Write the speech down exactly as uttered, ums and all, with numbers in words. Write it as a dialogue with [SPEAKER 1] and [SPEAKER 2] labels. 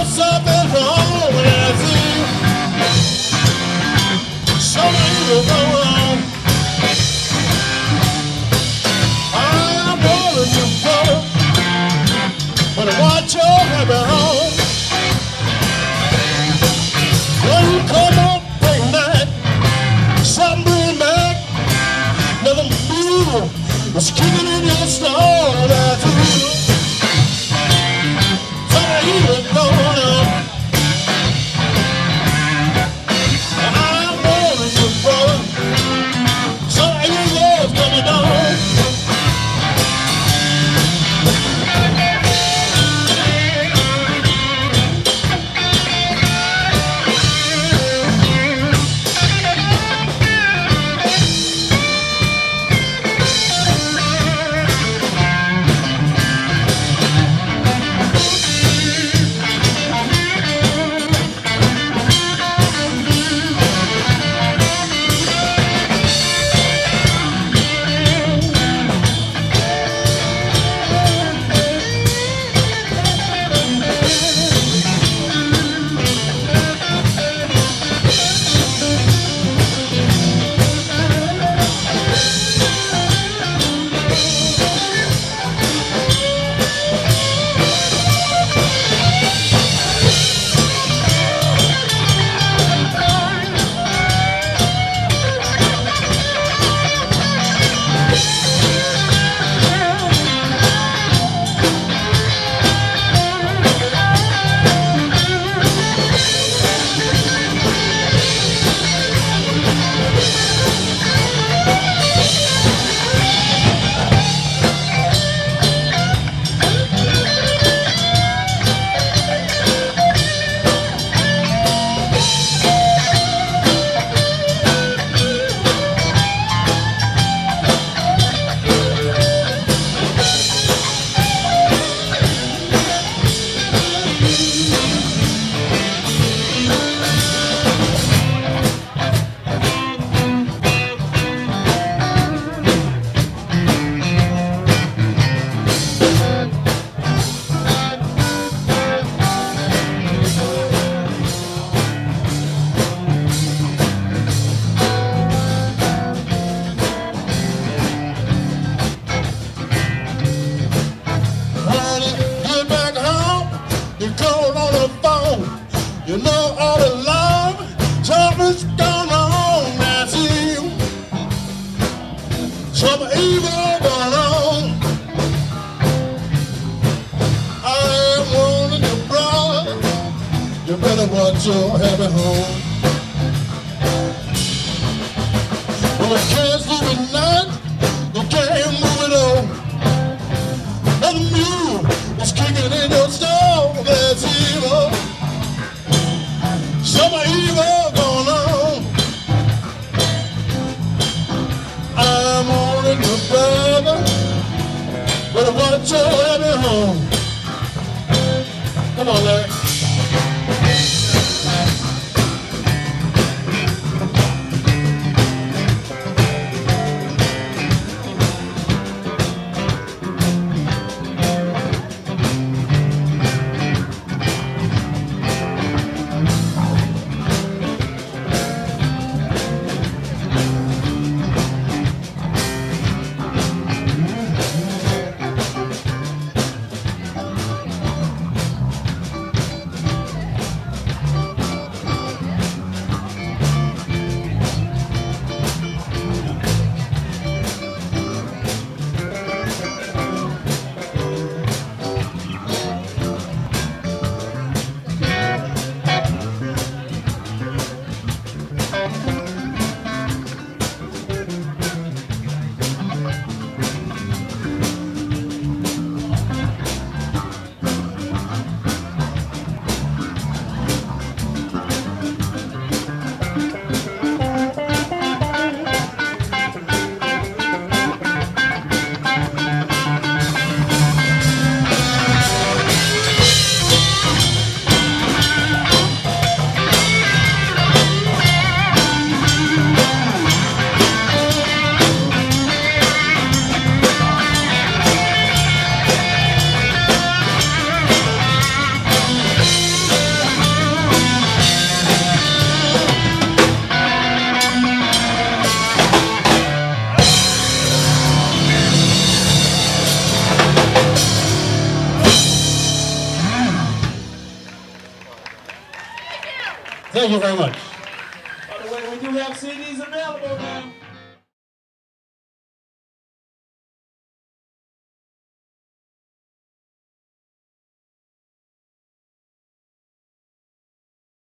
[SPEAKER 1] something wrong with you. Something will go wrong. I'm warning you, brother, but watch your habit home. When you come up bring that, something bring back, another mule was kicking in your stall. That's you. Something will go wrong. I'm warning you, brother, something you love coming on. You know all the love, something's gone on, that's you. Some evil gone on. I am warning you, brother, you better watch your happy home. Well, I can't sleep at night, you can't move it on. And the mule is kicking in your stall, that's evil. Some evil going on. I'm warning you, brother, better watch your happy home. Come on, Larry. Thank you very much.
[SPEAKER 2] By the way, we do have C Ds available now.